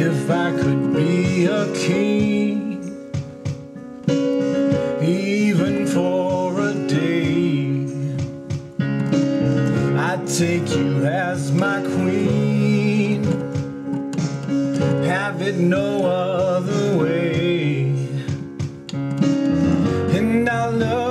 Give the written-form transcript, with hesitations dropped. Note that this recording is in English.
If I could be a king, even for a day, I'd take you as my queen, have it no other way. And I love